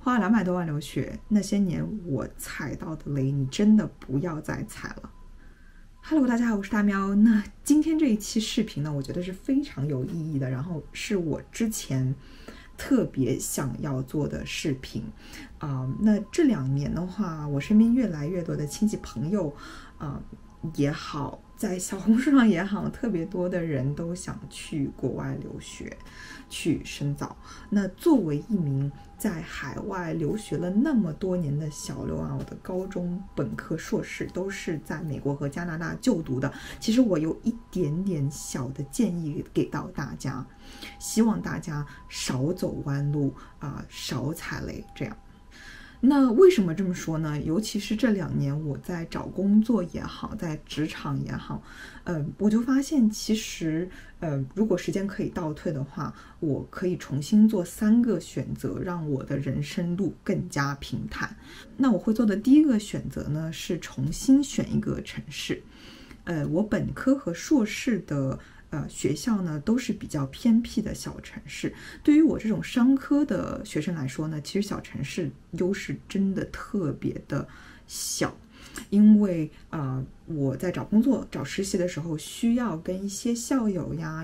花了200多万留学，那些年我踩到的雷，你真的不要再踩了。Hello， 大家好，我是大喵。那今天这一期视频呢，我觉得是非常有意义的，然后是我之前特别想要做的视频。那这2年的话，我身边越来越多的亲戚朋友，也好，在小红书上也好，特别多的人都想去国外留学，去深造。那作为一名在海外留学了那么多年的小留啊，我的高中、本科、硕士都是在美国和加拿大就读的。其实我有一点点小的建议给到大家，希望大家少走弯路少踩雷，这样。那为什么这么说呢？尤其是这2年我在找工作也好，在职场也好，我就发现其实如果时间可以倒退的话，我可以重新做3个选择，让我的人生路更加平坦。那我会做的第一个选择呢，是重新选一个城市。我本科和硕士的学校呢都是比较偏僻的小城市。对于我这种商科的学生来说呢，其实小城市优势真的特别的小，因为我在找工作、找实习的时候，需要跟一些校友呀、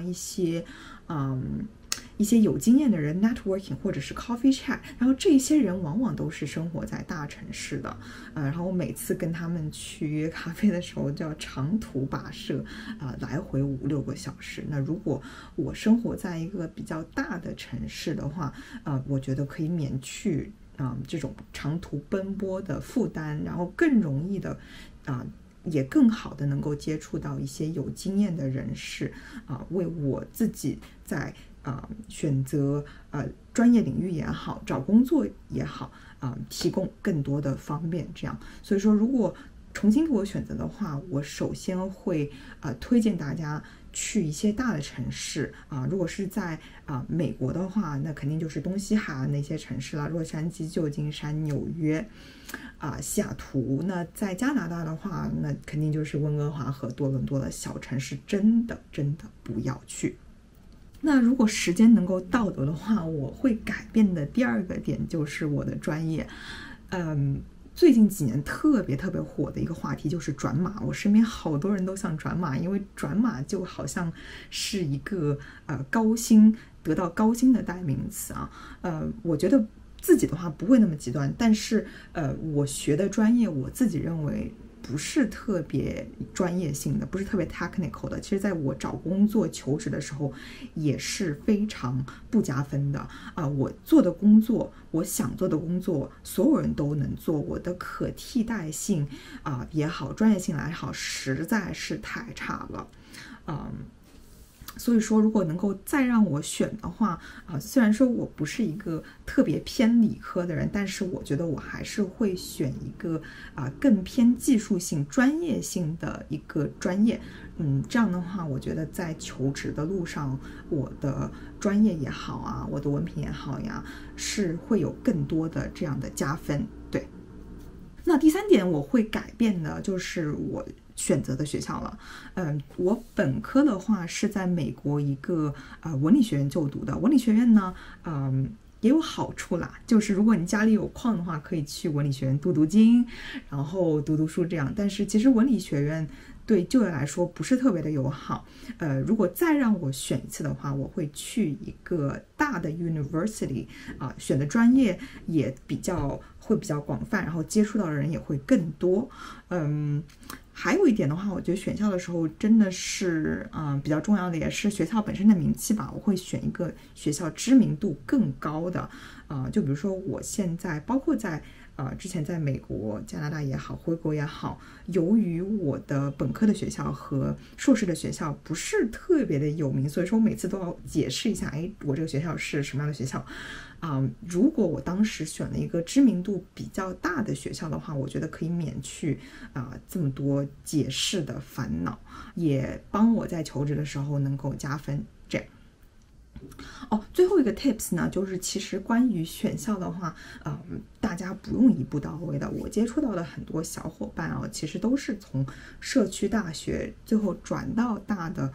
一些有经验的人 networking 或者是 coffee chat， 然后这些人往往都是生活在大城市的，然后我每次跟他们去约咖啡的时候，就要长途跋涉，来回5-6个小时。那如果我生活在一个比较大的城市的话，我觉得可以免去这种长途奔波的负担，然后更容易的也更好的能够接触到一些有经验的人士，为我自己在选择专业领域也好，找工作也好，提供更多的方便。这样，所以说如果重新给我选择的话，我首先会推荐大家去一些大的城市如果是在美国的话，那肯定就是东西海岸那些城市了，洛杉矶、旧金山、纽约西雅图。那在加拿大的话，那肯定就是温哥华和多伦多的小城市，真的不要去。那如果时间能够倒流的话，我会改变的第2个点就是我的专业。最近几年特别火的一个话题就是转码，我身边好多人都想转码，因为转码就好像是一个得到高薪的代名词我觉得自己的话不会那么极端，但是我学的专业我自己认为不是特别专业性的，不是特别 technical 的。其实在我找工作求职的时候也是非常不加分的我做的工作，我想做的工作，所有人都能做，我的可替代性也好，专业性来好，实在是太差了所以说如果能够再让我选的话虽然说我不是一个特别偏理科的人，但是我觉得我还是会选一个更偏技术性、专业性的一个专业。这样的话我觉得在求职的路上，我的专业也好我的文凭也好呀，是会有更多的这样的加分。对，那第3点我会改变的就是我选择的学校了。我本科的话是在美国一个文理学院就读的。文理学院呢也有好处啦，就是如果你家里有矿的话，可以去文理学院镀金，然后读书这样。但是其实文理学院对就业来说不是特别的友好。如果再让我选一次的话，我会去一个大的 university 选的专业也会比较广泛，然后接触到的人也会更多。还有一点的话，我觉得选校的时候真的是比较重要的，也是学校本身的名气吧。我会选一个学校知名度更高的就比如说我现在包括在之前在美国、加拿大也好，回国也好，由于我的本科的学校和硕士的学校不是特别的有名，所以说我每次都要解释一下，我这个学校是什么样的学校。如果我当时选了一个知名度比较大的学校的话，我觉得可以免去这么多解释的烦恼，也帮我在求职的时候能够加分。这样。最后一个 tips 呢，就是其实关于选校的话，大家不用一步到位的。我接触到的很多小伙伴其实都是从社区大学最后转到大的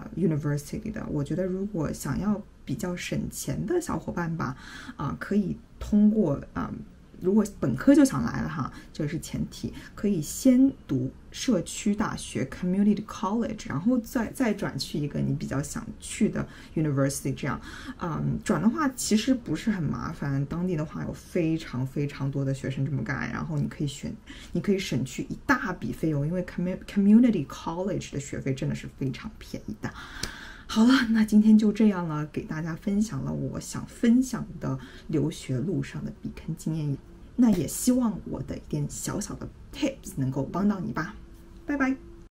university 的。我觉得如果想要比较省钱的小伙伴吧，可以通过如果本科就想来了哈，这个是前提，可以先读社区大学 community college， 然后再转去一个你比较想去的 university， 这样，转的话其实不是很麻烦，当地的话有非常非常多的学生这么干，然后你可以省去一大笔费用，因为 community college 的学费真的是非常便宜的。好了，那今天就这样了，给大家分享了我想分享的留学路上的避坑经验，那也希望我的一点小小的 tips 能够帮到你吧，拜拜。